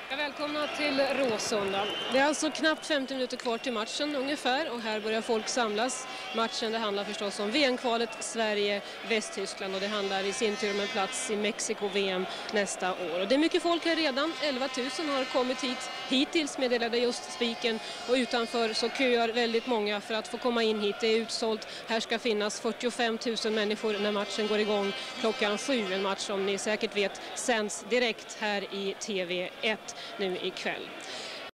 Välkomna till Råsunda. Det är alltså knappt 50 minuter kvar till matchen ungefär och här börjar folk samlas. Matchen det handlar förstås om VM-kvalet Sverige-Västtyskland och det handlar i sin tur om en plats i Mexiko-VM nästa år. Och det är mycket folk här redan. 11 000 har kommit hit hittills, meddelade just spiken, och utanför så köar väldigt många för att få komma in hit. Det är utsålt. Här ska finnas 45 000 människor när matchen går igång klockan 7. En match som ni säkert vet sänds direkt här i TV1 nu ikväll.